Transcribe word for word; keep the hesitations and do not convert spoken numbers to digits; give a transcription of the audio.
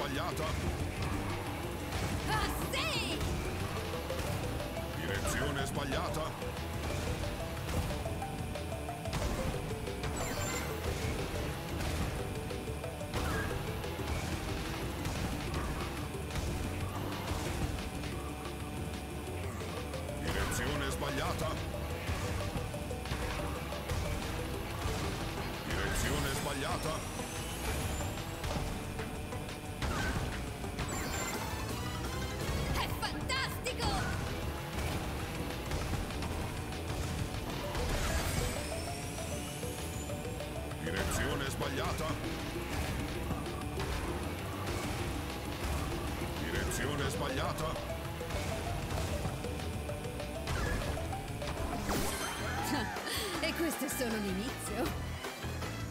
sbagliata. Ah, sì! Direzione sbagliata. Direzione sbagliata. Direzione sbagliata. È fantastico! Direzione sbagliata. Direzione sbagliata. E questo è solo l'inizio.